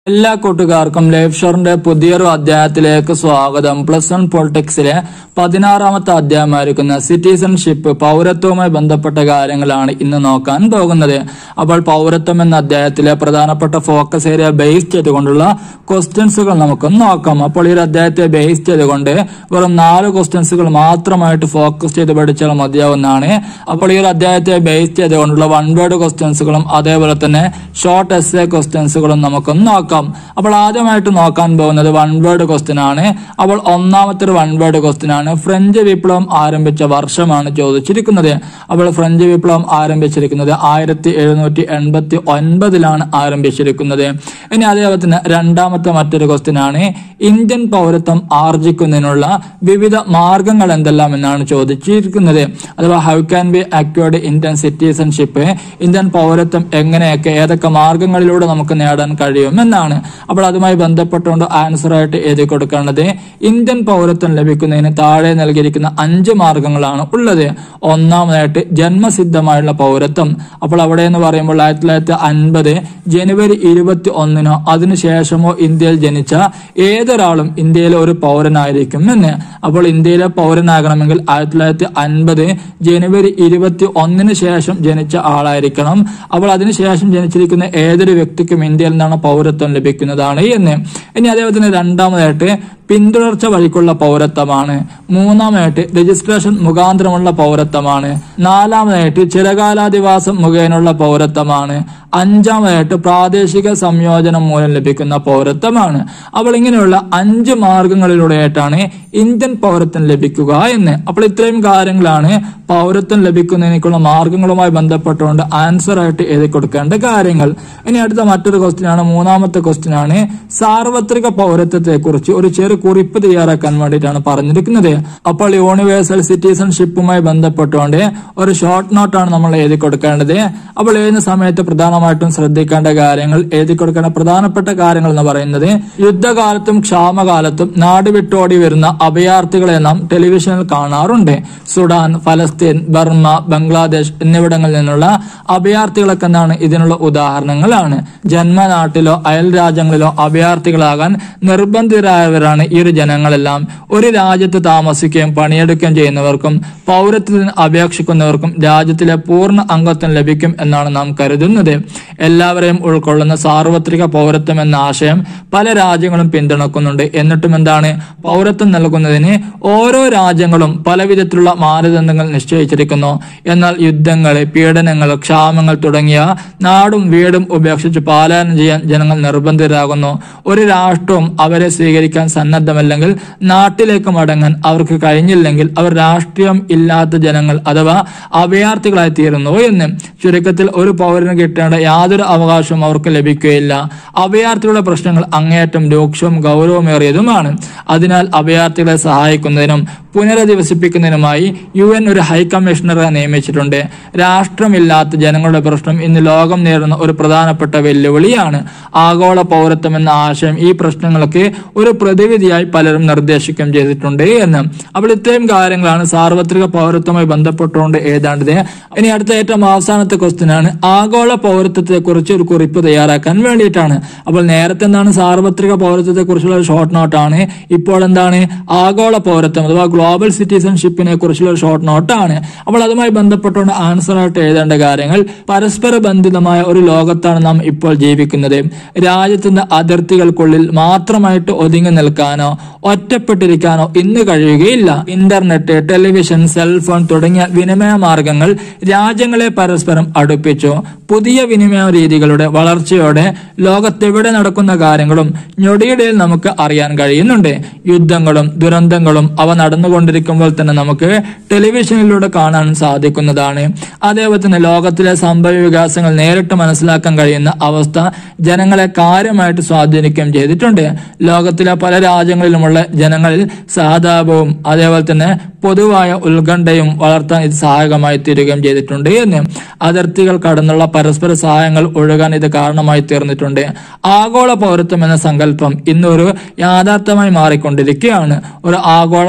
എല്ലാ കൂട്ടുകാർക്കും ലൈഫ് ഷോറിന്റെ പുതിയൊരു അധ്യായത്തിലേക്ക് സ്വാഗതം. +1 പൊളിറ്റിക്സിലെ 16ാമത്തെ അധ്യായമായിരിക്കുന്ന സിറ്റിസൺഷിപ്പ്, പൗരത്വവുമായി ബന്ധപ്പെട്ട കാര്യങ്ങളാണ് ഇന്ന് നോക്കാൻ പോകുന്നത്. അപ്പോൾ പൗരത്വം എന്ന അധ്യായത്തിലെ പ്രധാനപ്പെട്ട ഫോക്കസ് ഏരിയ ബേസ് ചെയ്തുകൊണ്ടുള്ള ക്വസ്റ്റ്യൻസുകൾ നമുക്ക് നോക്കാം. അപ്പോൾ ഈ ഒരു അധ്യായത്തെ ബേസ് ചെയ്തുകൊണ്ട് വെറും 4 ക്വസ്റ്റ്യൻസുകൾ മാത്രമായിട്ട് ഫോക്കസ് ചെയ്ത് പഠിച്ചാൽ മതിയാവുന്നതാണ്. അപ്പോൾ ഈ ഒരു അധ്യായത്തെ ബേസ് ചെയ്തുകൊണ്ടുള്ള 1 വേർഡ് ക്വസ്റ്റ്യൻസുകളും അതേപോലെ തന്നെ ഷോർട്ട് എസ്സേ ക്വസ്റ്റ്യൻസുകളും നമുക്ക് നോക്കാം. അപ്പോൾ ആദ്യമായിട്ട് നോക്കാൻ പോകുന്നത് 1 വേർഡ് ക്വസ്റ്റ്യൻ ആണ്. അപ്പോൾ ഒന്നാമത്തെ ഒരു 1 വേർഡ് ക്വസ്റ്റ്യൻ ആണ്. ഫ്രഞ്ച് വിപ്ലവം ആരംഭിച്ച വർഷമാണ് ചോദിച്ചിരിക്കുന്നത്. അപ്പോൾ ഫ്രഞ്ച് വിപ്ലവം ആരംഭിച്ചിരിക്കുന്നത് 1789 ആരംഭിച്ചിരിക്കുന്നത്. ഇനി അതേപോലെ തന്നെ രണ്ടാമത്തെ മറ്റൊരു ക്വസ്റ്റ്യൻ ആണ്. ഇന്ത്യൻ പൗരത്വം ആർജിക്കുന്നതിനുള്ള വിവിധ മാർഗങ്ങൾ എന്തെല്ലാം എന്നാണ് ചോദിച്ചിരിക്കുന്നത്. അഥവാ how can be acquired Indian citizenship, Indian പൗരത്വം എങ്ങനെയൊക്കെ ഏതൊക്കെ മാർഗങ്ങളിലൂടെ നമുക്ക് നേടാൻ കഴിയും എന്നാണ്. അപ്പോൾ അതുമായി ബന്ധപ്പെട്ടുകൊണ്ട് ആൻസർ ആയിട്ട് എഴുതി കൊടുക്കേണ്ടത് ഇന്ത്യൻ പൗരത്വം ലഭിക്കുന്നതിന് താഴെ നൽകിയിരിക്കുന്ന 5 മാർഗങ്ങളാണ് ഉള്ളത്. ഒന്നാമതായിട്ട് ജന്മസിദ്ധമായുള്ള പൗരത്വം. അപ്പോൾ അവിടെ എന്ന് പറയുമ്പോൾ 1950 ജനുവരി 21 അതിനുശേഷമോ ഇന്ത്യയിൽ ജനിച്ച ഏതൊരാളും ഇന്ത്യയിലെ ഒരു പൗരനായിരിക്കും എന്ന്. അപ്പോൾ ഇന്ത്യയിലെ പൗരനാകണമെങ്കിൽ 1950 ജനുവരി 21 ശേഷം ജനിച്ച ആളായിരിക്കണം. അപ്പോൾ അതിനുശേഷം ജനിച്ചിരിക്കുന്ന ഏതൊരു വ്യക്തിക്കും ഇന്ത്യയിൽ നിന്നാണ് പൗരത്വം ലഭിക്കുന്നതാണ് എന്ന്. ഇനി അതേപോലെ തന്നെ രണ്ടാമതായിട്ട് പിന്തുടർച്ച വഴിക്കുള്ള പൗരത്വമാണ്. മൂന്നാമതായിട്ട് രജിസ്ട്രേഷൻ മുഖാന്തരമുള്ള പൗരത്വമാണ്. നാലാമതായിട്ട് ചിരകാലാധിവാസം മുഖേനുള്ള പൗരത്വമാണ്. അഞ്ചാമതായിട്ട് പ്രാദേശിക സംയോജനം മൂലം ലഭിക്കുന്ന പൗരത്വമാണ്. അപ്പോൾ ഇങ്ങനെയുള്ള 5 മാർഗങ്ങളിലൂടെയായിട്ടാണ് ഇന്ത്യൻ പൗരത്വം ലഭിക്കുക എന്ന്. അപ്പോൾ ഇത്രയും കാര്യങ്ങളാണ് പൗരത്വം ലഭിക്കുന്നതിനുള്ള മാർഗങ്ങളുമായി ബന്ധപ്പെട്ടുകൊണ്ട് ആൻസർ ആയിട്ട് എഴുതി കൊടുക്കേണ്ട കാര്യങ്ങൾ. ഇനി അടുത്ത മറ്റൊരു ക്വസ്റ്റ്യൻ ആണ്. മൂന്നാമത്തെ ക്വസ്റ്റ്യൻ ആണ്. സാർവത്രിക പൗരത്വത്തെ കുറിച്ച് ഒരു ചെറു കുറിപ്പ് തയ്യാറാക്കാൻ വേണ്ടിയിട്ടാണ് പറഞ്ഞിരിക്കുന്നത്. അപ്പോൾ യൂണിവേഴ്സൽ സിറ്റിസൺഷിപ്പുമായി ബന്ധപ്പെട്ടുകൊണ്ട് ഒരു ഷോർട്ട് നോട്ടാണ് നമ്മൾ എഴുതി കൊടുക്കേണ്ടത്. അപ്പോൾ എഴുതുന്ന സമയത്ത് പ്രധാനമായിട്ടും ശ്രദ്ധിക്കേണ്ട കാര്യങ്ങൾ, എഴുതി കൊടുക്കേണ്ട പ്രധാനപ്പെട്ട കാര്യങ്ങൾ എന്ന് പറയുന്നത്, യുദ്ധകാലത്തും ക്ഷാമകാലത്തും നാട് വിട്ടോടി വരുന്ന അഭയാർത്ഥികളെ നാം ടെലിവിഷനിൽ കാണാറുണ്ട്. സുഡാൻ, ഫലസ്തീൻ, ബർമ്മ, ബംഗ്ലാദേശ് എന്നിവിടങ്ങളിൽ നിന്നുള്ള അഭയാർത്ഥികളൊക്കെ എന്താണ് ഇതിനുള്ള ഉദാഹരണങ്ങളാണ്. ജന്മനാട്ടിലോ അയൽ രാജ്യങ്ങളിലോ അഭയാർത്ഥികളാകാൻ നിർബന്ധിതരായവരാണ് ഈ ഒരു ജനങ്ങളെല്ലാം. ഒരു രാജ്യത്ത് താമസിക്കുകയും പണിയെടുക്കുകയും ചെയ്യുന്നവർക്കും പൗരത്വത്തിന് അപേക്ഷിക്കുന്നവർക്കും രാജ്യത്തിലെ പൂർണ്ണ അംഗത്വം ലഭിക്കും എന്നാണ് നാം കരുതുന്നത്. എല്ലാവരെയും ഉൾക്കൊള്ളുന്ന സാർവത്രിക പൗരത്വം എന്ന ആശയം പല രാജ്യങ്ങളും പിന്തുണക്കുന്നുണ്ട്. എന്നിട്ടും എന്താണ്, പൗരത്വം നൽകുന്നതിന് ഓരോ രാജ്യങ്ങളും പല വിധത്തിലുള്ള മാനദണ്ഡങ്ങൾ നിശ്ചയിച്ചിരിക്കുന്നു. എന്നാൽ യുദ്ധങ്ങൾ, പീഡനങ്ങൾ, ക്ഷാമങ്ങൾ തുടങ്ങിയ നാടും വീടും ഉപേക്ഷിച്ച് പലായനം ചെയ്യാൻ ജനങ്ങൾ നിർബന്ധിതരാകുന്നു. ഒരു രാഷ്ട്രവും അവരെ സ്വീകരിക്കാൻ സന്നദ്ധമല്ലെങ്കിൽ നാട്ടിലേക്ക് മടങ്ങാൻ അവർക്ക് കഴിഞ്ഞില്ലെങ്കിൽ അവർ രാഷ്ട്രീയം ഇല്ലാത്ത ജനങ്ങൾ അഥവാ അഭയാർത്ഥികളായി തീരുന്നു എന്ന്. ചുരുക്കത്തിൽ ഒരു പൗരന് കിട്ടേണ്ട യാതൊരു അവകാശവും അവർക്ക് ലഭിക്കുകയില്ല. അഭയാർത്ഥികളുടെ പ്രശ്നങ്ങൾ അങ്ങേയറ്റം രൂക്ഷവും ഗൗരവമേറിയതുമാണ്. അതിനാൽ അഭയാർത്ഥികളെ സഹായിക്കുന്നതിനും പുനരധിവസിപ്പിക്കുന്നതിനുമായി UN ഒരു ഹൈ കമ്മീഷണറെ നിയമിച്ചിട്ടുണ്ട്. രാഷ്ട്രമില്ലാത്ത ജനങ്ങളുടെ പ്രശ്നം ഇന്ന് ലോകം നേരിടുന്ന ഒരു പ്രധാനപ്പെട്ട വെല്ലുവിളിയാണ്. ആഗോള പൗരത്വം എന്ന ആശയം ഈ പ്രശ്നങ്ങൾക്ക് ഒരു പ്രതിവിധിയായി പലരും നിർദ്ദേശിക്കുകയും ചെയ്തിട്ടുണ്ട് എന്ന്. അപ്പോൾ ഇത്രയും കാര്യങ്ങളാണ് സാർവത്രിക പൗരത്വവുമായി ബന്ധപ്പെട്ടുകൊണ്ട് എഴുതേണ്ടത്. ഇനി അടുത്ത ഏറ്റവും അവസാനത്തെ ക്വസ്റ്റ്യൻ ആണ്. ആഗോള പൗരത്വത്തെ കുറിച്ച് ഒരു കുറിപ്പ് തയ്യാറാക്കാൻ വേണ്ടിയിട്ടാണ്. അപ്പോൾ നേരത്തെ എന്താണ്, സാർവത്രിക പൗരത്വത്തെ കുറിച്ചുള്ള ഷോർട്ട് നോട്ടാണ്. ഇപ്പോൾ എന്താണ്, ആഗോള പൗരത്വം അഥവാ ഗ്ലോബൽ സിറ്റിസൺഷിപ്പിനെ കുറിച്ചുള്ള ഒരു ഷോർട്ട് നോട്ടാണ്. അപ്പോൾ അതുമായി ബന്ധപ്പെട്ടുകൊണ്ട് ആൻസർ ആയിട്ട് എഴുതേണ്ട കാര്യങ്ങൾ, പരസ്പര ബന്ധിതമായ ഒരു ലോകത്താണ് നാം ഇപ്പോൾ ജീവിക്കുന്നത്. രാജ്യത്തിന്റെ അതിർത്തികൾക്കുള്ളിൽ മാത്രമായിട്ട് ഒതുങ്ങി നിൽക്കാനോ ഒറ്റപ്പെട്ടിരിക്കാനോ ഇന്ന് കഴിയുകയില്ല. ഇന്റർനെറ്റ്, ടെലിവിഷൻ, സെൽഫോൺ തുടങ്ങിയ വിനിമയ മാർഗങ്ങൾ രാജ്യങ്ങളെ പരസ്പരം അടുപ്പിച്ചു. പുതിയ വിനിമയ രീതികളുടെ വളർച്ചയോടെ ലോകത്തെവിടെ നടക്കുന്ന കാര്യങ്ങളും ഞൊടിയിടയിൽ നമുക്ക് അറിയാൻ കഴിയുന്നുണ്ട്. യുദ്ധങ്ങളും ദുരന്തങ്ങളും അവ നടന്നുകൊണ്ടിരിക്കുമ്പോൾ തന്നെ നമുക്ക് ടെലിവിഷനിലൂടെ കാണാൻ സാധിക്കുന്നതാണ്. അതേപോലെ തന്നെ ലോകത്തിലെ സംഭവ വികാസങ്ങൾ നേരിട്ട് മനസ്സിലാക്കാൻ കഴിയുന്ന അവസ്ഥ ജനങ്ങളെ കാര്യമായിട്ട് സ്വാധീനിക്കുകയും ചെയ്തിട്ടുണ്ട്. ലോകത്തിലെ പല രാജ്യങ്ങളിലുമുള്ള ജനങ്ങളിൽ സഹതാപവും അതേപോലെ തന്നെ പൊതുവായ ഉത്കണ്ഠയും വളർത്താൻ ഇത് സഹായകമായി തീരുകയും ചെയ്തിട്ടുണ്ട് എന്ന്. അതിർത്തികൾ കടന്നുള്ള പരസ്പര സഹായങ്ങൾ ഒഴുകാൻ ഇത് കാരണമായി തീർന്നിട്ടുണ്ട്. ആഗോള പൗരത്വം എന്ന സങ്കല്പം ഇന്നൊരു യാഥാർത്ഥ്യമായി മാറിക്കൊണ്ടിരിക്കുകയാണ്. ഒരു ആഗോള സമൂഹ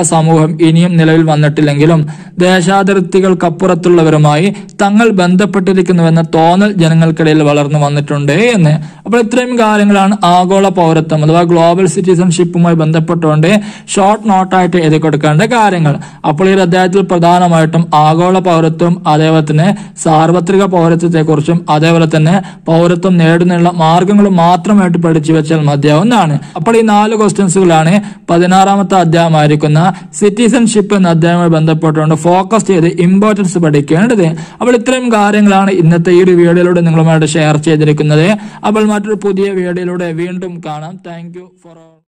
നിയമങ്ങളും ഇനിയും നിലവിൽ വന്നിട്ടില്ലെങ്കിലും ദേശാതിർത്തികൾക്കപ്പുറത്തുള്ളവരുമായി തങ്ങൾ ബന്ധപ്പെട്ടിരിക്കുന്നുവെന്ന തോന്നൽ ജനങ്ങൾക്കിടയിൽ വളർന്നു വന്നിട്ടുണ്ട് എന്ന്. അപ്പോൾ ഇത്രയും കാര്യങ്ങളാണ് ആഗോള പൗരത്വം അഥവാ ഗ്ലോബൽ സിറ്റിസൺഷിപ്പുമായി ബന്ധപ്പെട്ടുകൊണ്ട് ഷോർട്ട് നോട്ടായിട്ട് എഴുതി കൊടുക്കേണ്ട കാര്യങ്ങൾ. അപ്പോൾ ഈ അധ്യായത്തിൽ പ്രധാനമായിട്ടും ആഗോള പൗരത്വം, അതേപോലെ തന്നെ സാർവത്രിക പൗരത്വത്തെ കുറിച്ചും അതേപോലെ തന്നെ പൗരത്വം നേടുന്നതിനുള്ള മാർഗങ്ങളും മാത്രമായിട്ട് പഠിച്ചു വെച്ചാൽ മതിയാവുന്നതാണ്. അപ്പോൾ ഈ 4 ക്വസ്റ്റ്യൻസുകളാണ് 16ാമത്തെ അധ്യായമായിരിക്കുന്ന സിറ്റിസൺഷിപ്പ് എന്ന അധ്യായവുമായി ബന്ധപ്പെട്ടുകൊണ്ട് ഫോക്കസ് ചെയ്ത് ഇമ്പോർട്ടൻസ് പഠിക്കേണ്ടത്. അപ്പോൾ ഇത്രയും കാര്യങ്ങളാണ് ഇന്നത്തെ ഈ ഒരു വീഡിയോയിലൂടെ നിങ്ങളുമായിട്ട് ഷെയർ ചെയ്തിരിക്കുന്നത്. അപ്പോൾ മറ്റൊരു പുതിയ വീഡിയോയിലൂടെ വീണ്ടും കാണാം. Thank you for